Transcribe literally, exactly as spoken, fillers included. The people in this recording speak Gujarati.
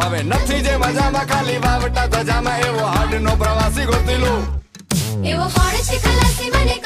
હવે નથી જે મજામાં ખાલી વાવટા ધજામાં એવો હાડ નો પ્રવાસી ગોતી લો એવો હોડ છે ખલાસી મને